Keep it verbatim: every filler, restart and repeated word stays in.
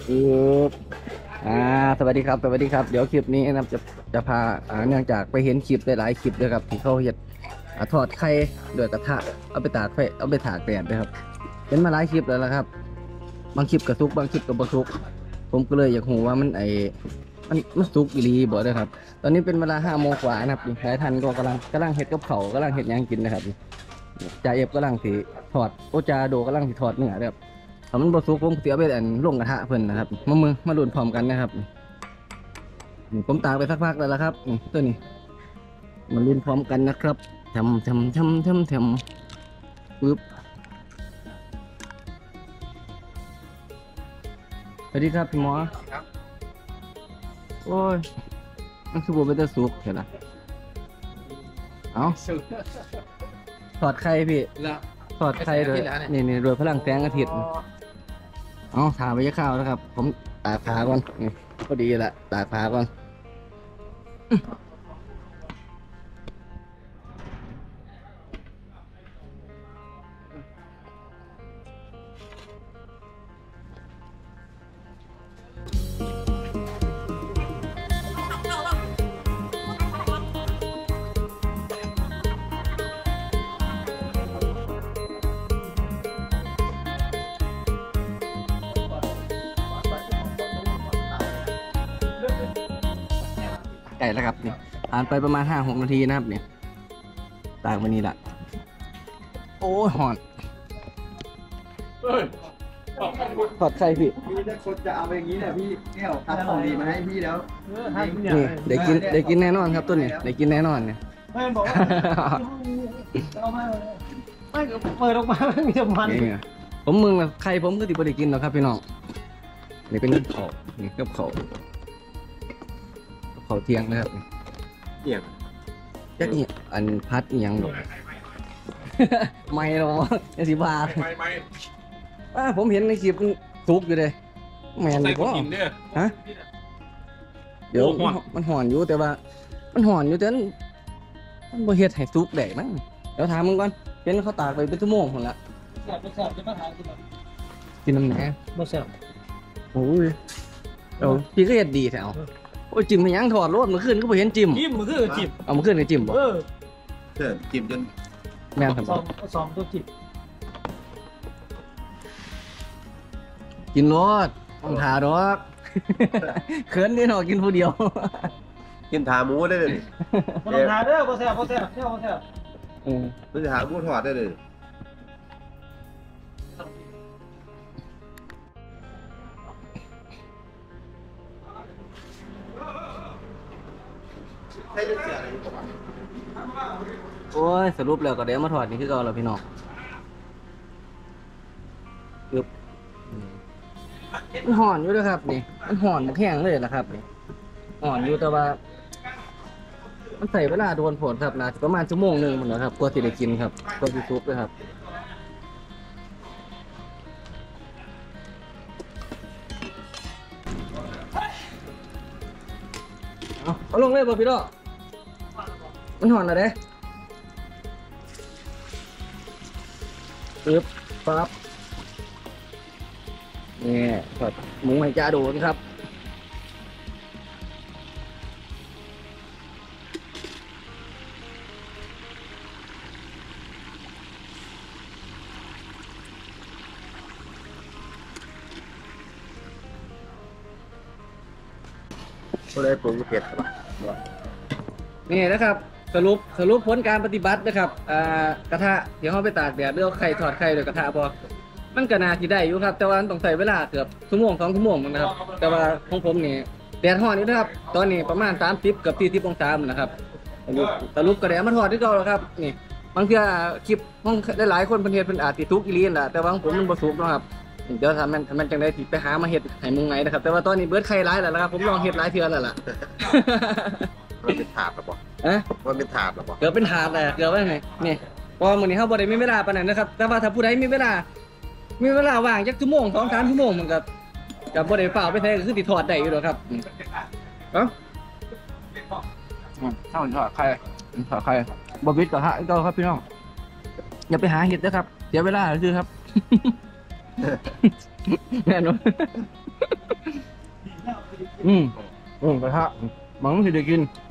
อืออ่าสวัสดีครับสวัสดีครับเดี๋ยวคลิปนี้นะครับจะจะพาอ่าเนื่องจากไปเห็นคลิปหลายๆคลิปด้วยครับที่เขาเห็ดอ่าทอดไข่ด้วยกระทะเอาไปตากไฟเอาไปตากแดดด้วยครับเห็นมาหลายคลิปแล้วละครับบางคลิปกระซุกบางคลิปกับบะซุกผมก็เลยอยากรู้ว่ามันไอมันมันสุกอีหลีบ่ด้วยครับตอนนี้เป็นเวลาห้าโมงกว่านะครับนี่หลายท่านก็กำลังกำลังเห็ดกับเขาวกำลังเห็ดหยังกินนะครับจ่าเอฟกำลังสีทอดโอจาโดกำลังสีทอดเนื้อด้วยครับ ถ้ามันบสุกผมเสียไปอันลงกระทะเพิ่นนะครับมามือมาลุ้นพร้อมกันนะครับนี่ผมตากไปสักพักแล้วละครับนี่ตัวนี้มาลุ้นพร้อมกันนะครับทำทำทำทำทำปึ๊บสวัสดีครับพี่หมอครับโอ้ยมันคือบัวเป็นตะสุกเห็นไหมเอาถอดไข่พี่ถอดไข่เลยนี่นี่โดยพลังแสงอาทิตย์เอาถาไปยะข้าวนะครับผมตากขาก่อนนี่ก็ดีละตากขาก่อนไก่แล้วครับนี่ผ่านไปประมาณห้าหกนาทีนะครับเนี่ยตากมานี่ละโอ้ยหอนถอดไข่พี่พี่ถ้าคนจะเอาไปอย่างนี้เนี่ยพี่แก้วทำของดีมาให้พี่แล้วนี่ได้กินได้กินแน่นอนครับตัวนี้ได้กินแน่นอนเนี่ยไม่บอกว่าเอามาไม่เปิดออกมาไม่มีน้ำมันผมมึงนะไข่ผมก็ติดบริกินแล้วครับพี่น้องนี่เป็นกับเขานี่กับเขากับเขาเที่ยงนะครับเที่ยงจักนี่อันพัดยังหรอไม่หรอกไอ้สิบาทไม่ไม่อ่าผมเห็นในคลิปสุกอยู่เลยแมนเลยพ่อฮะเดี๋ยวมันห่อนอยู่แต่ว่ามันห่อนอยู่แต่มันบ่เฮ็ดให้สุกได้มั้งเดี๋ยวถามมึงก่อนเป็นเขาตากไปเป็นชั่วโมงหมดละแซ่บแซ่บจะมาถ่ายกินกินน้ำแหนบ่แซ่บโอ้ยเดี๋ยวพี่ก็เฮ็ดดีแถวโอ้ยจิ้มไปยังถอดรถเมื่อคืนก็ไปเห็นจิ้มจิ้มเมื่อคืนจิ้มเอาเมื่อคืนก็จิ้มบ่เออเชิญจิ้มจนแม่นครับสองสองตัวจิ้มกินรถต้องทาดอกเขินนี่หนอกินผู้เดียวกินขาหมูได้เลยบ่ต้องทาเด้อบ่แซ่บบ่แซ่บเที่ยวบ่แซ่บอืมมันจะหาหมูทอดได้เลยให้เลือกเสียอะไรก่อนโอ้ยสรุปแล้วก็เดี๋ยวมาถอดนี่คือเก่าแล้วพี่น้องปึ๊บมันห่อนอยู่ด้วยครับนี่มันห่อนมันแห้งเลยนะครับนี่ห่อนอยู่แต่ว่ามันใส่เวลาโดนผลครับนะประมาณชั่วโมงหนึ่งหมดแล้วครับกว่าที่ได้กินครับกว่าที่ซุปเลยครับเอาเอาลงเลยบ่พี่ดอกมันห่อนอะไรปึ๊บปั๊บนี่ทอดหมูให้จ้าโดนครับก็เลยปรุงเผ็ดครับนี่นะครับสรุปสรุปผลการปฏิบัตินะครับอ่ากระทะเดี๋ยวเขาไปตากแดดเรื่องไข่ทอดไข่โดยกระทะพอมันก็น่าที่ได้อยู่ครับแต่ว่าต้องใส่เวลาเกือบชั่วโมงสองชั่วโมงนะครับแต่ว่าของผมนี่แดดห่อนอยู่นะครับตอนนี้ประมาณสามสิบกับสี่สิบองศานะครับสรุปสรุปก็ได้มาทอดที่เก่าแล้วครับนี่บางทีคลิปของหลายๆคนเพิ่นเฮ็ดเพิ่นอาจสิทุกอีหลีนั่นแหละแต่ว่าของผมมันบ่สุกนะครับเดี๋ยวทำมันทำมันจังได้ไปหามาเห็ดให้มึงไงนะครับแต่ว่าตอนนี้เบิร์ดไข่ร้ายแล้วนะครับผมลองเห็ดร้ายเทือนแล้วล่ะมันเป็นถาดหรอปะอะมันเป็นถาดหรอปะเกือบเป็นถาดเลยเกือบว่าไงนี่พอมื้อนี้เขาบ่ได้มีเวลาปานนั้นนะครับแต่ว่าถ้าผู้ใดมีเวลามีเวลาว่างจักชั่วโมงสองสามชั่วโมงมันก็กับบ่ได้เปล่าไปใส่ก็คือติดทอดได้อยู่หรอกครับเอ้าข้าวทอดไข่ทอดไข่บ่วิดก็ฮะก็ครับพี่น้องอย่าไปหาเห็ดนะครับเสียเวลาคือครับแน่นอนอืมอืมกระทะมันสิได้กิน